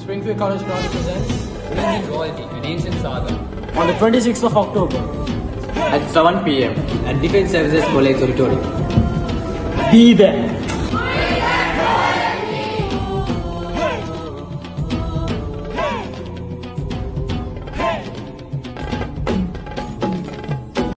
Springfield College Colombo presents Bringing Quality and Ancient Saga on the 26th of October at 7 p.m. at Defense Services College Auditorium. Be there.